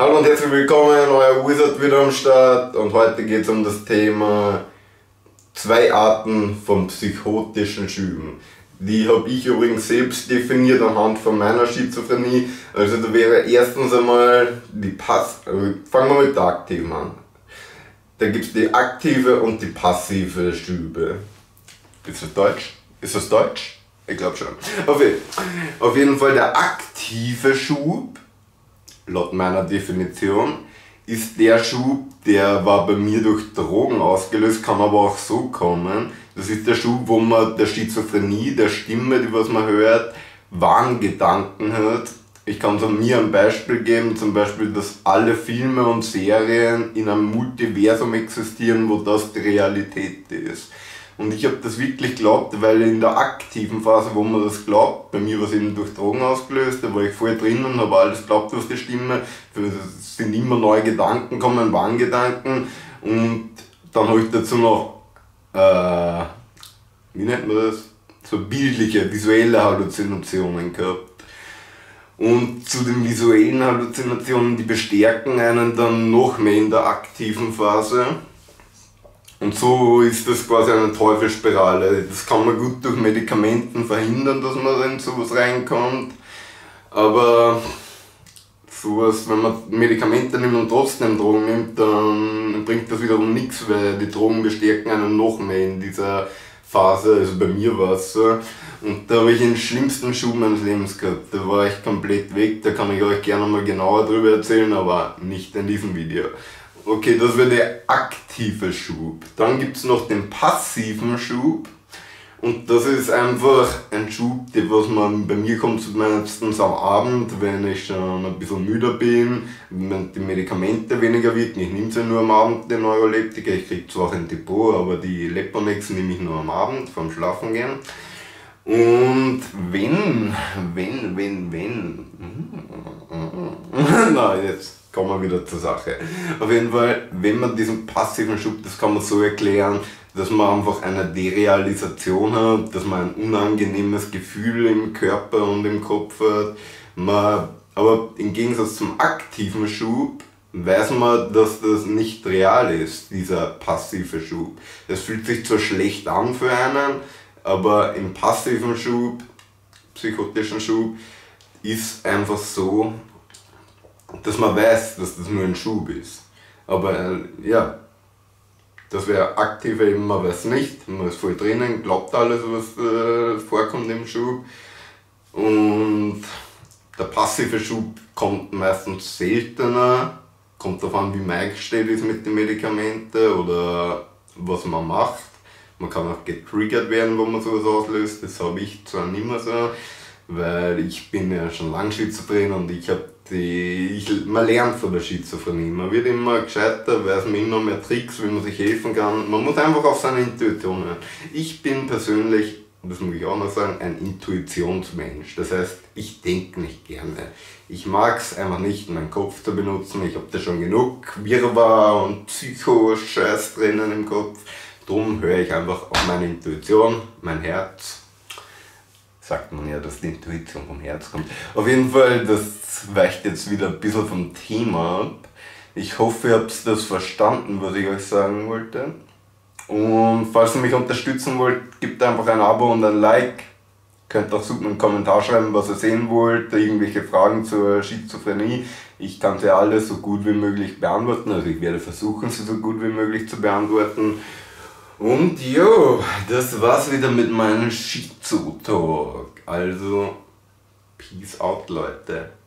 Hallo und herzlich willkommen, euer Wizard wieder am Start und heute geht es um das Thema 2 Arten von psychotischen Schüben. Die habe ich übrigens selbst definiert anhand von meiner Schizophrenie. Also da wäre erstens einmal fangen wir mit der aktiven an. Da gibt es die aktive und die passive Schübe. Ist das Deutsch? Ist das Deutsch? Ich glaube schon. Auf jeden Fall der aktive Schub, laut meiner Definition, ist der Schub, der war bei mir durch Drogen ausgelöst, kann aber auch so kommen. Das ist der Schub, wo man der Schizophrenie, der Stimme, die was man hört, Wahngedanken hört. Ich kann so mir ein Beispiel geben, zum Beispiel, dass alle Filme und Serien in einem Multiversum existieren, wo das die Realität ist. Und ich habe das wirklich geglaubt, weil in der aktiven Phase, wo man das glaubt, bei mir war es eben durch Drogen ausgelöst, da war ich voll drin und habe alles geglaubt, was die Stimme, es sind immer neue Gedanken, kommen Wahngedanken und dann habe ich dazu noch, wie nennt man das, so bildliche, visuelle Halluzinationen gehabt. Und zu den visuellen Halluzinationen, die bestärken einen dann noch mehr in der aktiven Phase. Und so ist das quasi eine Teufelsspirale. Das kann man gut durch Medikamenten verhindern, dass man in sowas reinkommt. Aber sowas, wenn man Medikamente nimmt und trotzdem Drogen nimmt, dann bringt das wiederum nichts, weil die Drogen bestärken einen noch mehr in dieser Phase. Also bei mir war es so. Und da habe ich den schlimmsten Schub meines Lebens gehabt. Da war ich komplett weg, da kann ich euch gerne mal genauer drüber erzählen, aber nicht in diesem Video. Okay, das wäre der aktive Schub. Dann gibt es noch den passiven Schub. Und das ist einfach ein Schub, was man bei mir kommt meistens am Abend, wenn ich schon ein bisschen müder bin, wenn die Medikamente weniger wirken. Ich nehme sie nur am Abend, den Neuroleptiker. Ich kriege zwar auch ein Depot, aber die Leponex nehme ich nur am Abend, vorm Schlafen gehen. Und na, jetzt kommen wir wieder zur Sache. Auf jeden Fall, wenn man diesen passiven Schub, das kann man so erklären, dass man einfach eine Derealisation hat, dass man ein unangenehmes Gefühl im Körper und im Kopf hat. Aber im Gegensatz zum aktiven Schub weiß man, dass das nicht real ist, dieser passive Schub. Es fühlt sich zwar schlecht an für einen, aber im passiven Schub, psychotischen Schub, ist einfach so, dass man weiß, dass das nur ein Schub ist. Aber ja, das wäre aktiv eben, man weiß nicht, man ist voll drinnen, glaubt alles, was vorkommt im Schub. Und der passive Schub kommt meistens seltener, kommt darauf an, wie man eingestellt ist mit den Medikamenten oder was man macht. Man kann auch getriggert werden, wo man sowas auslöst, das habe ich zwar nicht mehr so, weil ich bin ja schon lange schizophren und man lernt von der Schizophrenie. Man wird immer gescheiter, weiß man immer mehr Tricks, wie man sich helfen kann. Man muss einfach auf seine Intuition hören. Ich bin persönlich, das muss ich auch noch sagen, ein Intuitionsmensch. Das heißt, ich denke nicht gerne. Ich mag es einfach nicht, meinen Kopf zu benutzen. Ich habe da schon genug Wirrwarr und Psycho-Scheiß drinnen im Kopf. Darum höre ich einfach auf meine Intuition, mein Herz. Sagt man ja, dass die Intuition vom Herz kommt. Auf jeden Fall, das weicht jetzt wieder ein bisschen vom Thema ab. Ich hoffe, ihr habt das verstanden, was ich euch sagen wollte. Und falls ihr mich unterstützen wollt, gebt einfach ein Abo und ein Like. Könnt auch super einen Kommentar schreiben, was ihr sehen wollt, irgendwelche Fragen zur Schizophrenie. Ich kann sie alle so gut wie möglich beantworten, also ich werde versuchen, sie so gut wie möglich zu beantworten. Und jo, das war's wieder mit meinem Schizo-Talk. Also, peace out, Leute.